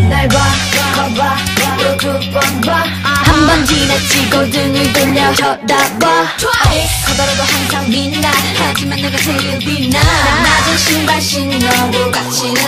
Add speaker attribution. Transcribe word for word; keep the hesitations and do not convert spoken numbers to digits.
Speaker 1: 날 봐, 거봐, 또 두 번 봐. 한 번 지나치고 등을 돌려 쳐다봐. 커다라도 항상 빛나. 하지만 내가 제일 빛나. 낮은 신발 신어도 가치는